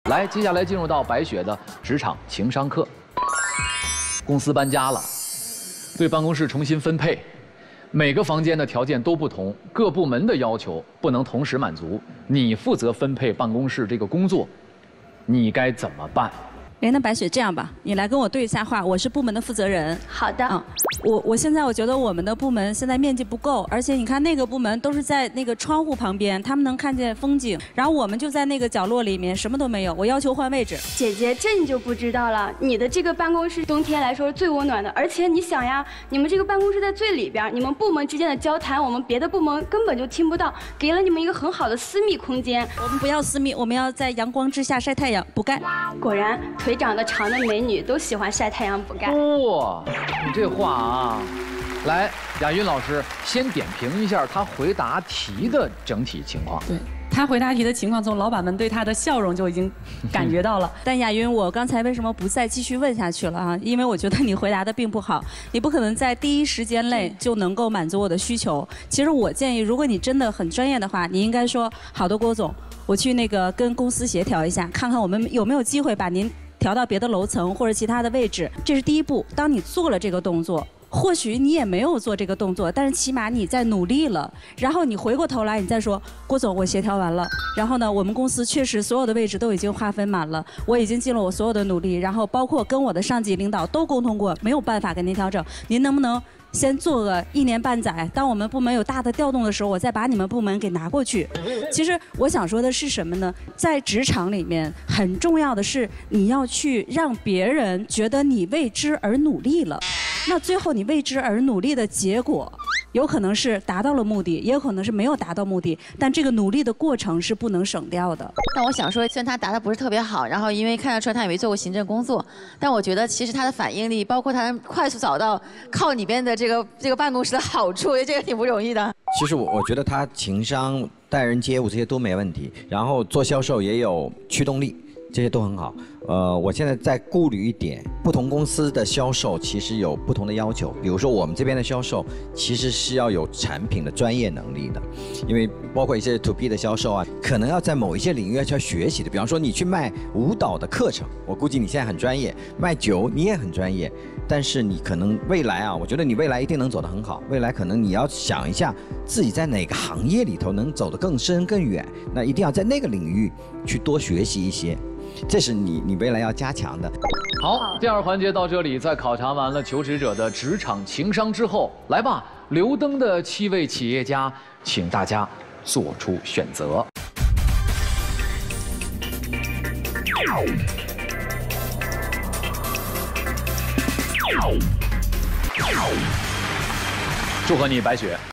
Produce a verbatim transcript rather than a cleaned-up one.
来，接下来进入到白雪的职场情商课。公司搬家了，对办公室重新分配，每个房间的条件都不同，各部门的要求不能同时满足。你负责分配办公室这个工作，你该怎么办？ 哎，那白雪这样吧，你来跟我对一下话，我是部门的负责人。 好的。 嗯，我我现在我觉得我们的部门现在面积不够，而且你看那个部门都是在那个窗户旁边，他们能看见风景，然后我们就在那个角落里面什么都没有。我要求换位置。 姐姐，这你就不知道了。你的这个办公室冬天来说是最温暖的，而且你想呀，你们这个办公室在最里边，你们部门之间的交谈，我们别的部门根本就听不到，给了你们一个很好的私密空间。 我们不要私密，我们要在阳光之下晒太阳，补钙。 果然。 腿长得长的美女都喜欢晒太阳补钙。 哇，你这话啊，来，亚云老师先点评一下他回答题的整体情况。 对他回答题的情况，从老板们对他的笑容就已经感觉到了。 但亚云，我刚才为什么不再继续问下去了啊？因为我觉得你回答的并不好，你不可能在第一时间内就能够满足我的需求。其实我建议，如果你真的很专业的话，你应该说：好的，郭总，我去那个跟公司协调一下，看看我们有没有机会把您。 调到别的楼层或者其他的位置，这是第一步。当你做了这个动作，或许你也没有做这个动作，但是起码你在努力了。然后你回过头来，你再说，郭总，我协调完了。然后呢，我们公司确实所有的位置都已经划分满了，我已经尽了我所有的努力，然后包括跟我的上级领导都沟通过，没有办法跟您调整。您能不能？ 先做个一年半载，当我们部门有大的调动的时候，我再把你们部门给拿过去。其实我想说的是什么呢？在职场里面，很重要的是你要去让别人觉得你为之而努力了。那最后你为之而努力的结果，有可能是达到了目的，也有可能是没有达到目的。但这个努力的过程是不能省掉的。 但我想说，虽然他答的不是特别好，然后因为看得出来他也没做过行政工作，但我觉得其实他的反应力，包括他能快速找到靠里边的这个这个办公室的好处，我觉得这个挺不容易的。 其实我我觉得他情商、待人接物这些都没问题，然后做销售也有驱动力。 这些都很好，呃，我现在在顾虑一点，不同公司的销售其实有不同的要求。比如说我们这边的销售其实是要有产品的专业能力的，因为包括一些 to B 的销售啊，可能要在某一些领域要去学习的。比方说你去卖舞蹈的课程，我估计你现在很专业；卖酒你也很专业，但是你可能未来啊，我觉得你未来一定能走得很好。未来可能你要想一下自己在哪个行业里头能走得更深更远，那一定要在那个领域去多学习一些。 这是你你未来要加强的。 好，第二环节到这里，在考察完了求职者的职场情商之后，来吧，留灯的七位企业家，请大家做出选择。祝贺你，白雪。